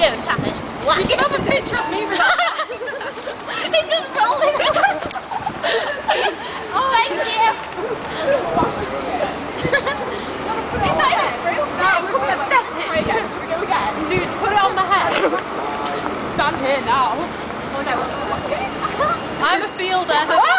Don't tap it. Whack You can it. have a picture of me with that. It's just rolling. Oh, thank you. Is that even through? No, we're pathetic. Should we go again? Dude, put it on my head. Stand here now. Oh no. I'm a fielder.